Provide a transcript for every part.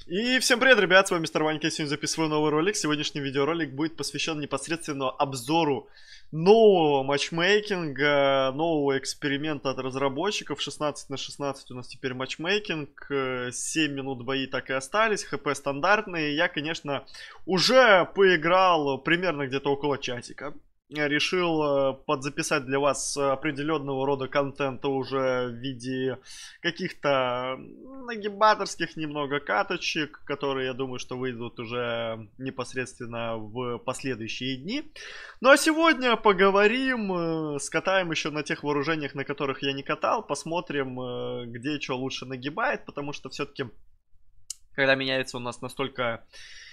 И всем привет, ребят, с вами Мистер Ванька, я сегодня записываю новый ролик. Сегодняшний видеоролик будет посвящен непосредственно обзору нового матчмейкинга, нового эксперимента от разработчиков. 16 на 16 у нас теперь матчмейкинг, 7 минут бои так и остались, хп стандартные. Я, конечно, уже поиграл примерно где-то около часика. Я решил подзаписать для вас определенного рода контента уже в виде каких-то нагибаторских немного каточек, которые, я думаю, что выйдут уже непосредственно в последующие дни. Ну а сегодня поговорим, скатаем еще на тех вооружениях, на которых я не катал, посмотрим, где что лучше нагибает, потому что все-таки, когда меняется у нас настолько...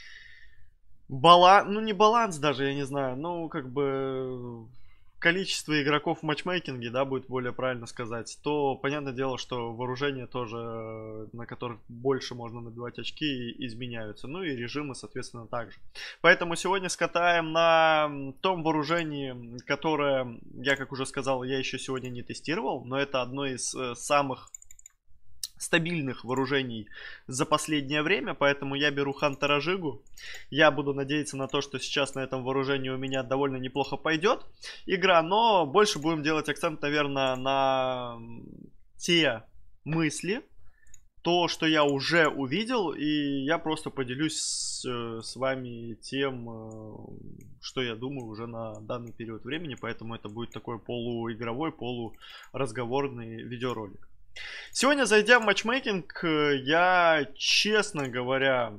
ну не баланс даже, я не знаю, ну как бы количество игроков в матчмейкинге, да, будет более правильно сказать, то понятное дело, что вооружения тоже, на которых больше можно набивать очки, изменяются, ну и режимы, соответственно, также. Поэтому сегодня скатаем на том вооружении, которое, я как уже сказал, я еще сегодня не тестировал, но это одно из самых стабильных вооружений за последнее время, поэтому я беру Хантера Жигу. Я буду надеяться на то, что сейчас на этом вооружении у меня довольно неплохо пойдет игра, но больше будем делать акцент, наверное, на те мысли, то, что я уже увидел, и я просто поделюсь с вами тем, что я думаю уже на данный период времени, поэтому это будет такой полуигровой, полуразговорный видеоролик. Сегодня, зайдя в матчмейкинг, я, честно говоря,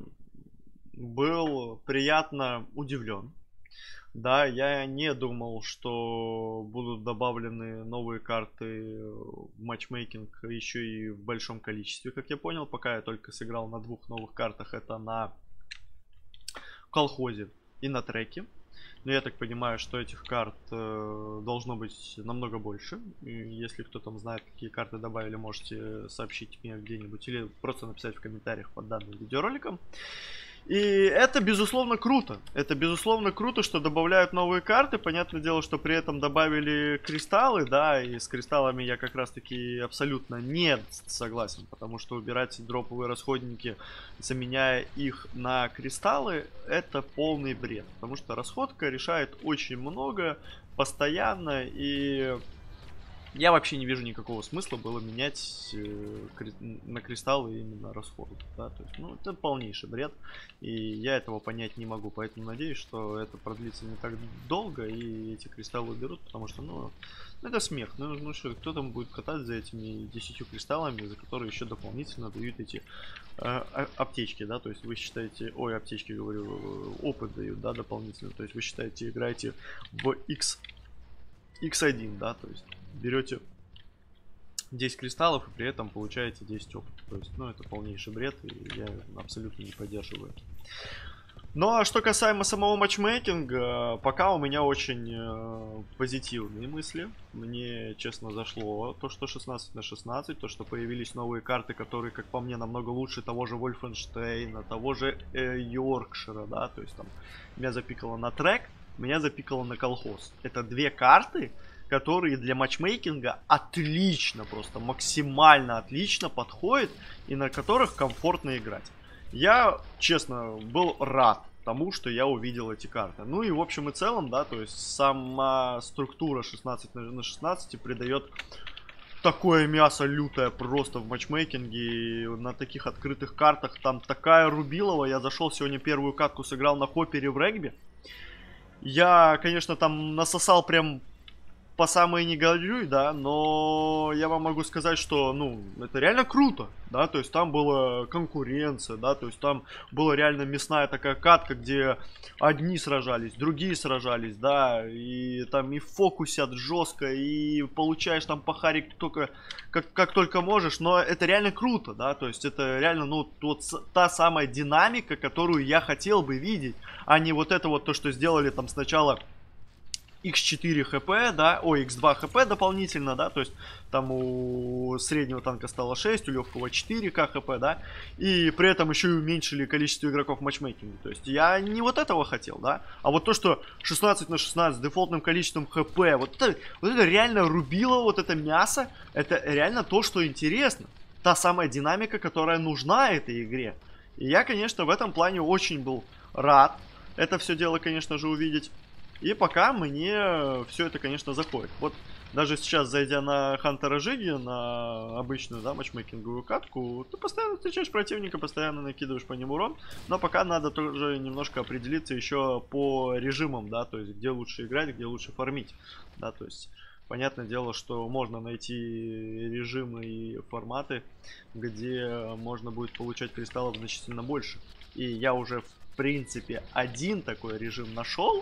был приятно удивлен. Да, я не думал, что будут добавлены новые карты в матчмейкинг еще и в большом количестве, как я понял. Пока я только сыграл на двух новых картах, это на колхозе и на треке. Но я так понимаю, что этих карт должно быть намного больше. И если кто там знает, какие карты добавили, можете сообщить мне где-нибудь или просто написать в комментариях под данным видеороликом. И это безусловно круто. Это безусловно круто, что добавляют новые карты. Понятное дело, что при этом добавили кристаллы, да, и с кристаллами я как раз таки абсолютно не согласен, потому что убирать дроповые расходники, заменяя их на кристаллы, это полный бред. Потому что расходка решает очень много постоянно, и я вообще не вижу никакого смысла было менять на кристаллы именно расходы. Да? То есть, ну, это полнейший бред. И я этого понять не могу. Поэтому надеюсь, что это продлится не так долго. И эти кристаллы уберут. Потому что, ну это смех. Ну что, кто там будет катать за этими 10 кристаллами, за которые еще дополнительно дают эти аптечки, да? То есть вы считаете... Ой, аптечки, говорю, опыт дают, да, дополнительно. То есть вы считаете, играете в X1, да, то есть берете 10 кристаллов и при этом получаете 10 опыта. То есть, ну, это полнейший бред, и я абсолютно не поддерживаю это. Ну, а что касаемо самого матчмейкинга, пока у меня очень позитивные мысли. Мне, честно, зашло то, что 16 на 16, то, что появились новые карты, которые, как по мне, намного лучше того же Вольфенштейна, того же Йоркшира, да, то есть там меня запикало на трек, меня запикало на колхоз. Это две карты, которые для матчмейкинга отлично, просто максимально отлично подходят и на которых комфортно играть. Я, честно, был рад тому, что я увидел эти карты. Ну и в общем и целом, да, то есть сама структура 16 на 16 придает такое мясо лютое просто в матчмейкинге. И на таких открытых картах там такая рубилова. Я зашел сегодня первую катку, сыграл на хоппере в регби. Я, конечно, там насосал прям по самой не горюй, да, но я вам могу сказать, что, ну, это реально круто, да, то есть там была конкуренция, да, то есть там была реально мясная такая катка, где одни сражались, другие сражались, да, и там и фокусят жестко, и получаешь там похарик только, как только можешь, но это реально круто, да, то есть это реально, ну, вот та самая динамика, которую я хотел бы видеть, а не вот это вот то, что сделали там сначала X4 хп, да, ой, X2 хп дополнительно, да, то есть там у среднего танка стало 6, у легкого 4к хп, да, и при этом еще и уменьшили количество игроков в матчмейкинге, то есть я не вот этого хотел, да, а вот то, что 16 на 16 с дефолтным количеством хп, вот это реально рубило, вот это мясо, это реально то, что интересно, та самая динамика, которая нужна этой игре. И я, конечно, в этом плане очень был рад это все дело, конечно же, увидеть. И пока мне все это, конечно, заходит. Вот даже сейчас, зайдя на Хантера Жиги, на обычную, да, матчмейкинговую катку, ты постоянно встречаешь противника, постоянно накидываешь по нему урон. Но пока надо тоже немножко определиться еще по режимам, да, то есть где лучше играть, где лучше фармить. Да, то есть понятное дело, что можно найти режимы и форматы, где можно будет получать кристаллов значительно больше. И я уже, в принципе, один такой режим нашел.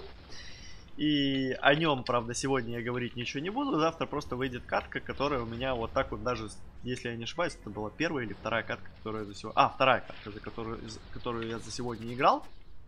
И о нем, правда, сегодня я говорить ничего не буду. Завтра просто выйдет катка, которая у меня вот так вот даже, если я не ошибаюсь, это была первая или вторая катка, которую я за сегодня... вторая катка, за которую я за сегодня играл.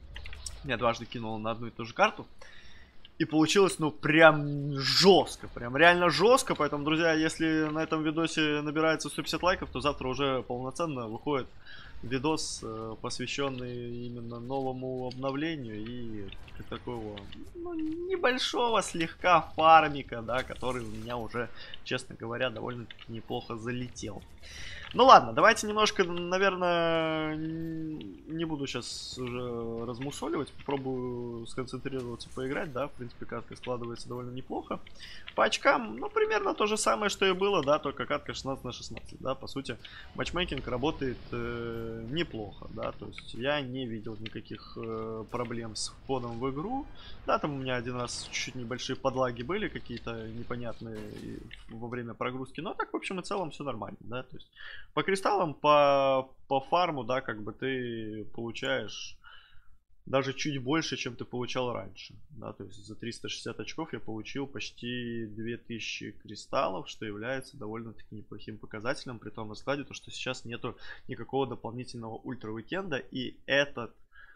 Я дважды кинул на одну и ту же карту. И получилось, ну, прям жестко. Прям реально жестко. Поэтому, друзья, если на этом видосе набирается 150 лайков, то завтра уже полноценно выходит видос, посвященный именно новому обновлению и такого, ну, небольшого слегка фармика, да, который у меня уже, честно говоря, довольно-таки неплохо залетел. Ну ладно, давайте немножко, наверное, не буду сейчас уже размусоливать, попробую сконцентрироваться, поиграть, да, в принципе, катка складывается довольно неплохо. По очкам, ну, примерно то же самое, что и было, да, только катка 16 на 16, да, по сути, матчмейкинг работает неплохо, да, то есть я не видел никаких проблем с входом в игру, да, там у меня один раз чуть-чуть небольшие подлаги были какие-то непонятные во время прогрузки, но так, в общем и целом, все нормально, да, то есть по кристаллам, по фарму, да, как бы ты получаешь даже чуть больше, чем ты получал раньше. Да, то есть за 360 очков я получил почти 2000 кристаллов, что является довольно-таки неплохим показателем, при том раскладе, то что сейчас нету никакого дополнительного ультра-уикенда, и это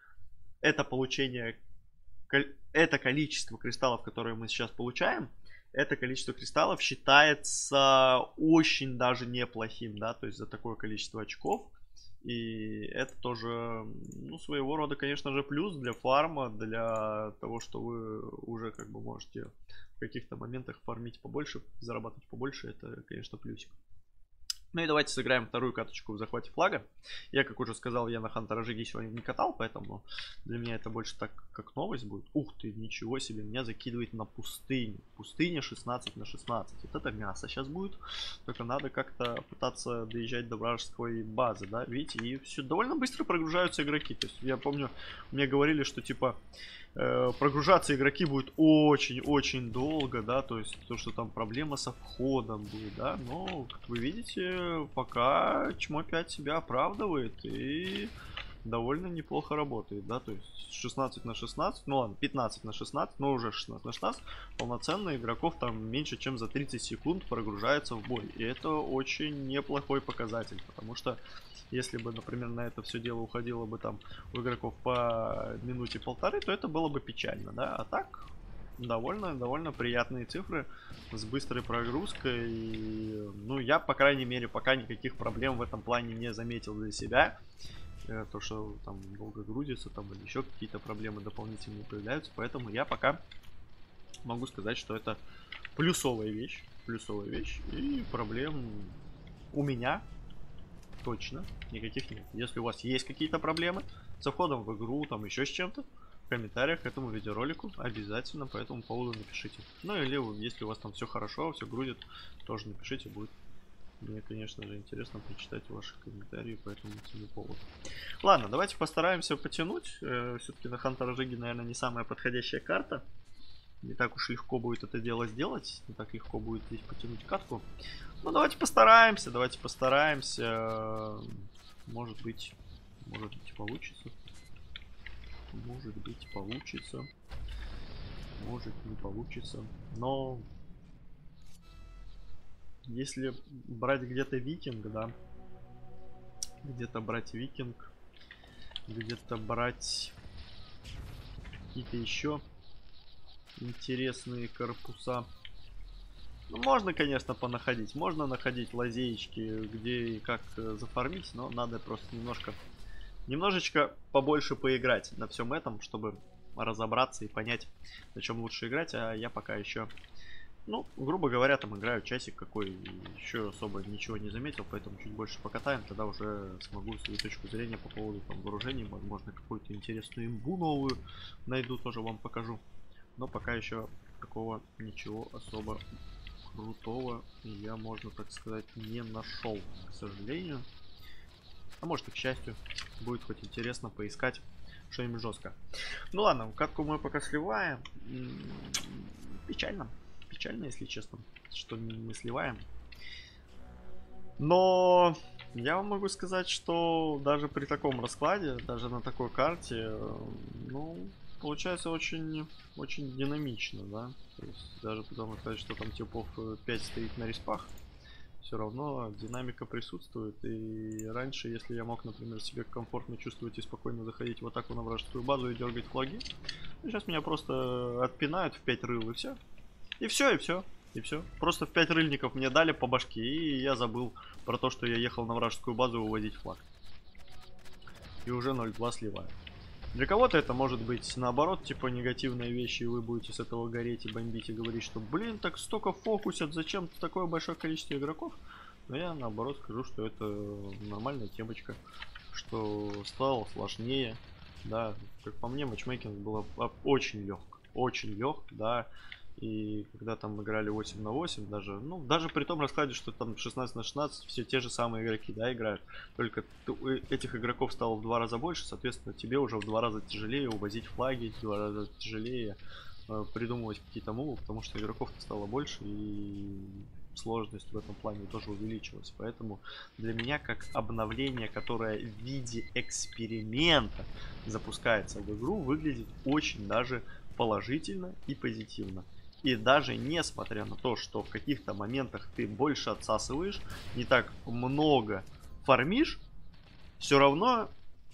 получение, это количество кристаллов, которые мы сейчас получаем, это количество кристаллов считается очень даже неплохим, да, то есть за такое количество очков. И это тоже, ну, своего рода, конечно же, плюс для фарма, для того, что вы уже как бы можете в каких-то моментах фармить побольше, зарабатывать побольше, это, конечно, плюсик. Ну и давайте сыграем вторую каточку в захвате флага. Я, как уже сказал, я на Хантера Жиги сегодня не катал, поэтому для меня это больше так, как новость будет. Ух ты, ничего себе, меня закидывает на пустыню. Пустыня 16 на 16. Вот это мясо сейчас будет. Только надо как-то пытаться доезжать до вражеской базы, да, видите? И все довольно быстро прогружаются игроки. То есть я помню, мне говорили, что типа прогружаться игроки будет очень-очень долго, да, то есть то, что там проблема со входом будет, да, но, как вы видите, пока Чмо 5 себя оправдывает и довольно неплохо работает, да, то есть 16 на 16, ну ладно, 15 на 16, но уже 16 на 16, полноценно игроков там меньше, чем за 30 секунд прогружается в бой, и это очень неплохой показатель, потому что если бы, например, на это все дело уходило бы там у игроков по минуте-полторы, то это было бы печально, да, а так довольно приятные цифры с быстрой прогрузкой, и, ну, я, по крайней мере, пока никаких проблем в этом плане не заметил для себя. То, что там долго грузится, там или еще какие-то проблемы дополнительные появляются. Поэтому я пока могу сказать, что это плюсовая вещь. И проблем у меня точно никаких нет. Если у вас есть какие-то проблемы со входом в игру, там еще с чем-то, в комментариях к этому видеоролику обязательно по этому поводу напишите. Ну или если у вас там все хорошо, все грузит, тоже напишите, будет. Мне, конечно же, интересно прочитать ваши комментарии по этому поводу. Ладно, давайте постараемся потянуть. Все-таки на Хантера Жиги, наверное, не самая подходящая карта. Не так уж легко будет это дело сделать. Не так легко будет здесь потянуть катку. Ну, давайте постараемся. Может быть получится. Может быть получится. Может не получится. Но... Если брать где-то викинг, да, где-то брать викинг, где-то брать какие-то еще интересные корпуса. Ну, можно, конечно, понаходить. Можно находить лазеечки, где и как зафармить, но надо просто немножечко побольше поиграть на всем этом, чтобы разобраться и понять, на чем лучше играть. А я пока еще Ну, грубо говоря, там играю часик какой, еще особо ничего не заметил, поэтому чуть больше покатаем, тогда уже смогу свою точку зрения по поводу там вооружений, возможно, какую-то интересную имбу новую найду, тоже вам покажу. Но пока еще такого ничего особо крутого я, можно так сказать, не нашел, к сожалению. А может и к счастью, будет хоть интересно поискать что-нибудь жестко. Ну ладно, катку мы пока сливаем. Печально. Печально, если честно, что мы сливаем. Но я вам могу сказать, что даже при таком раскладе, даже на такой карте, ну, получается очень динамично, да. То есть даже потому сказать, что там типов 5 стоит на респах, все равно динамика присутствует. И раньше, если я мог, например, себя комфортно чувствовать и спокойно заходить в атаку на вражескую базу и дергать флаги, сейчас меня просто отпинают в 5 рыл и все. И все, и все. И все. Просто в 5 рыльников мне дали по башке, и я забыл про то, что я ехал на вражескую базу вывозить флаг. И уже 0-2 сливаю. Для кого-то это может быть наоборот, типа негативные вещи, и вы будете с этого гореть и бомбить и говорить, что блин, так столько фокусят, зачем такое большое количество игроков? Но я наоборот скажу, что это нормальная темочка, что стало сложнее, да, как по мне, матчмейкинг было очень лег, да, и когда там играли 8 на 8, даже, ну, даже при том раскладе, что там 16 на 16, все те же самые игроки, да, играют. Только этих игроков стало в 2 раза больше, соответственно, тебе уже в 2 раза тяжелее увозить флаги, в 2 раза тяжелее придумывать какие-то мувы, потому что игроков-то стало больше, и сложность в этом плане тоже увеличилась. Поэтому для меня, как обновление, которое в виде эксперимента запускается в игру, выглядит очень даже положительно и позитивно. И даже несмотря на то, что в каких-то моментах ты больше отсасываешь, не так много фармишь, все равно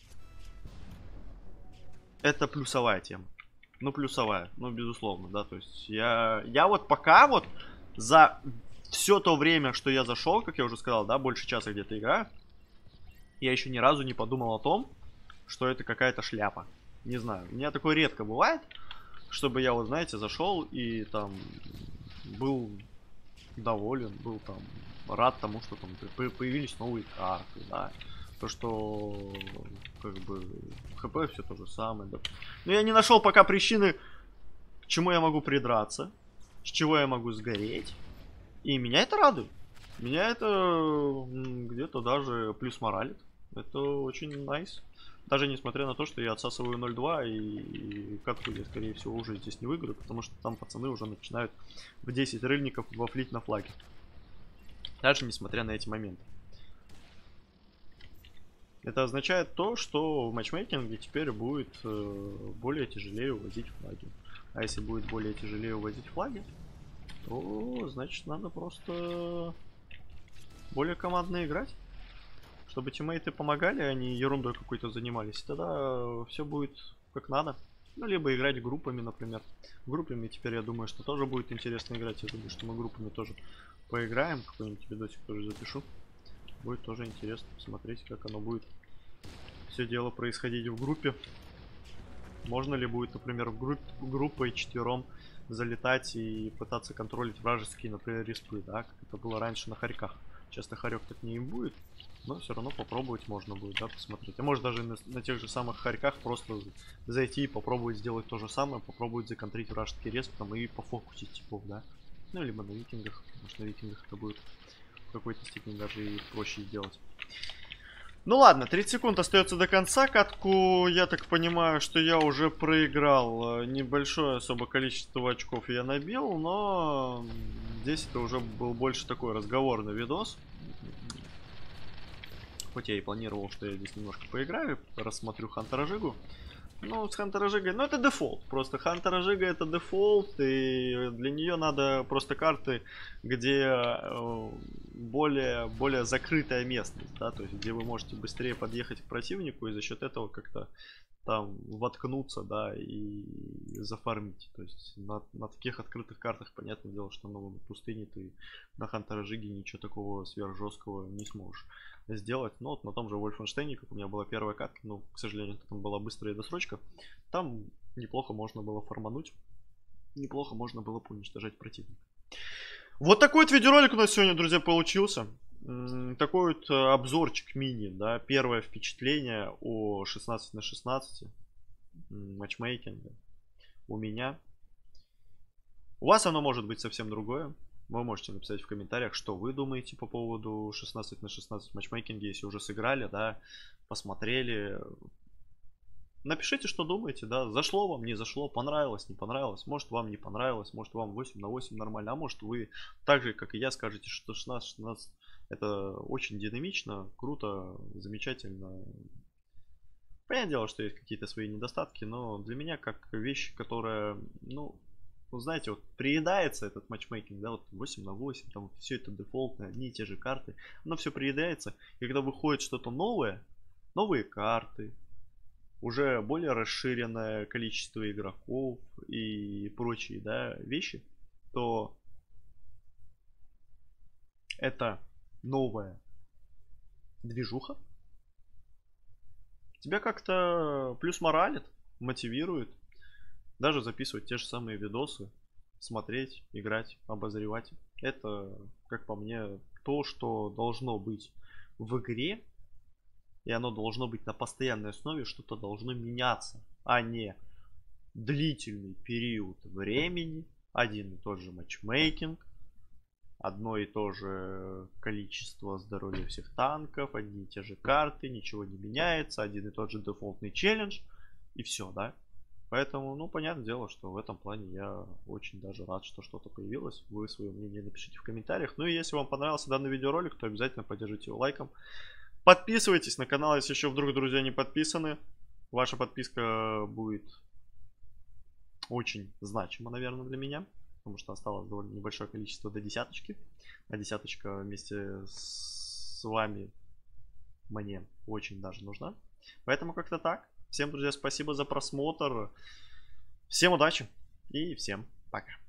это плюсовая тема. Ну, плюсовая, ну, безусловно, да, то есть я вот пока вот за все то время, что я зашел, как я уже сказал, да, больше часа где-то играю, я еще ни разу не подумал о том, что это какая-то шляпа. Не знаю, у меня такое редко бывает, чтобы я, вот знаете, зашел и там был доволен, был там рад тому, что там появились новые карты, да. То, что как бы ХП все то же самое, да. Но я не нашел пока причины, к чему я могу придраться, с чего я могу сгореть. И меня это радует. Меня это где-то даже плюс моралит. Это очень найс. Даже несмотря на то, что я отсасываю 0-2 и катку я, скорее всего, уже здесь не выиграю, потому что там пацаны уже начинают в 10 рыльников вафлить на флаге. Даже несмотря на эти моменты. Это означает то, что в матчмейкинге теперь будет более тяжелее увозить флаги. А если будет более тяжелее увозить флаги, то значит надо просто более командно играть. Чтобы тиммейты помогали, а не ерундой какой-то занимались. Тогда все будет как надо. Ну, либо играть группами, например. Группами теперь, я думаю, что тоже будет интересно играть. Я думаю, что мы группами тоже поиграем. Какой-нибудь видосик тоже запишу. Будет тоже интересно посмотреть, как оно будет все дело происходить в группе. Можно ли будет, например, группой четвером залетать и пытаться контролить вражеские, например, респы, да, как это было раньше на хорьках. Часто хорек так не им будет, но все равно попробовать можно будет, да, посмотреть. А может даже на тех же самых хорьках просто зайти и попробовать сделать то же самое, попробовать законтрить вражеский респ там и пофокусить типов, да. Ну, либо на викингах, потому что на викингах это будет в какой-то степени даже и проще сделать. Ну ладно, 30 секунд остается до конца. Катку, я так понимаю, что я уже проиграл. Небольшое особо количество очков я набил, но здесь это уже был больше такой разговорный видос. Хоть я и планировал, что я здесь немножко поиграю, рассмотрю Хантера Жигу. Ну, с Хантера Жигой, ну это дефолт. Просто Хантера Жига это дефолт, и для нее надо просто карты, где более закрытая местность, да, то есть где вы можете быстрее подъехать к противнику и за счет этого как-то там воткнуться, да, и зафармить. То есть на таких открытых картах, понятное дело, что на пустыне ты на Хантера Жиге ничего такого сверхжесткого не сможешь сделать. Но вот на том же Вольфенштейне, как у меня была первая катка, ну, к сожалению, там была быстрая досрочка, там неплохо можно было фармануть, неплохо можно было поуничтожать противника. Вот такой вот видеоролик у нас сегодня, друзья, получился. Такой вот обзорчик мини, да, первое впечатление о 16 на 16 матчмейкинга у меня. У вас оно может быть совсем другое. Вы можете написать в комментариях, что вы думаете по поводу 16 на 16 матчмейкинга, если уже сыграли, да, посмотрели. Напишите, что думаете, да, зашло вам, не зашло, понравилось, не понравилось. Может, вам не понравилось, может, вам 8 на 8 нормально, а может, вы так же, как и я, скажете, что 16-16 это очень динамично, круто, замечательно. Понятное дело, что есть какие-то свои недостатки, но для меня как вещь, которая, ну, знаете, вот приедается этот матчмейкинг, да, вот 8 на 8, там все это дефолтно, одни и те же карты, оно все приедается, и когда выходит что-то новое, новые карты, уже более расширенное количество игроков и прочие, да, вещи, то это новая движуха тебя как-то плюс моралит, мотивирует, даже записывать те же самые видосы, смотреть, играть, обозревать. Это, как по мне, то, что должно быть в игре. И оно должно быть на постоянной основе, что-то должно меняться, а не длительный период времени, один и тот же матчмейкинг, одно и то же количество здоровья всех танков, одни и те же карты, ничего не меняется, один и тот же дефолтный челлендж, и все, да? Поэтому, ну, понятное дело, что в этом плане я очень даже рад, что что-то появилось. Вы свое мнение напишите в комментариях. Ну и если вам понравился данный видеоролик, то обязательно поддержите его лайком. Подписывайтесь на канал, если еще вдруг, друзья, не подписаны. Ваша подписка будет очень значима, наверное, для меня. Потому что осталось довольно небольшое количество до десяточки. А десяточка вместе с вами мне очень даже нужна. Поэтому как-то так. Всем, друзья, спасибо за просмотр. Всем удачи и всем пока.